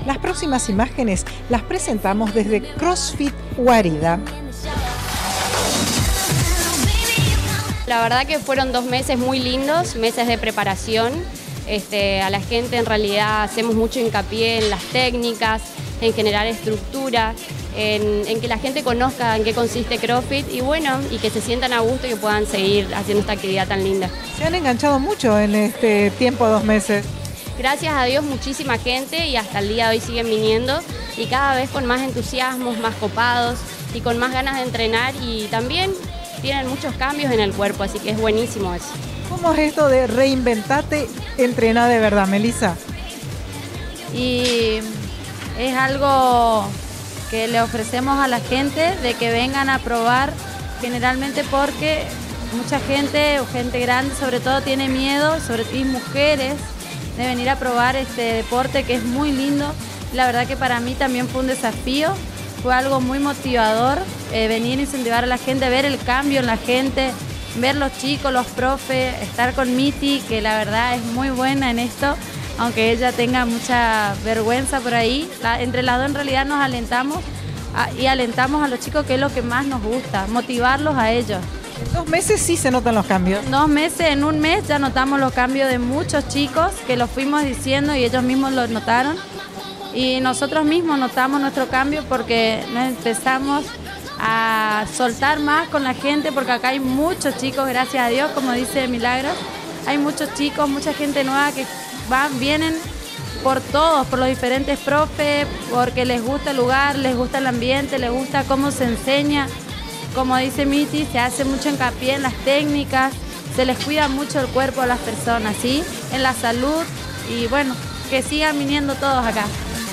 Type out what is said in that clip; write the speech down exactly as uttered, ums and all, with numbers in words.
Las próximas imágenes las presentamos desde CrossFit Guarida. La verdad que fueron dos meses muy lindos, meses de preparación. Este, a la gente en realidad hacemos mucho hincapié en las técnicas, en generar estructura, en, en que la gente conozca en qué consiste CrossFit y bueno, y que se sientan a gusto y que puedan seguir haciendo esta actividad tan linda. Se han enganchado mucho en este tiempo, dos meses. Gracias a Dios muchísima gente y hasta el día de hoy siguen viniendo y cada vez con más entusiasmos, más copados y con más ganas de entrenar y también tienen muchos cambios en el cuerpo, así que es buenísimo eso. ¿Cómo es esto de reinventarte, entrenar de verdad, Melissa? Y es algo que le ofrecemos a la gente de que vengan a probar, generalmente porque mucha gente, o gente grande sobre todo, tiene miedo, sobre todo mujeres, de venir a probar este deporte que es muy lindo. La verdad que para mí también fue un desafío, fue algo muy motivador, eh, venir a incentivar a la gente, ver el cambio en la gente, ver los chicos, los profes, estar con Miti, que la verdad es muy buena en esto, aunque ella tenga mucha vergüenza por ahí. La, entre las dos en realidad nos alentamos a, y alentamos a los chicos, que es lo que más nos gusta, motivarlos a ellos. En dos meses sí se notan los cambios. Dos meses, en un mes ya notamos los cambios de muchos chicos, que los fuimos diciendo y ellos mismos lo notaron. Y nosotros mismos notamos nuestro cambio porque nos empezamos a soltar más con la gente, porque acá hay muchos chicos, gracias a Dios, como dice Milagros, hay muchos chicos, mucha gente nueva que van, vienen por todos, por los diferentes profes, porque les gusta el lugar, les gusta el ambiente, les gusta cómo se enseña. Como dice Miti, se hace mucho hincapié en las técnicas, se les cuida mucho el cuerpo a las personas, ¿sí? En la salud y bueno, que sigan viniendo todos acá.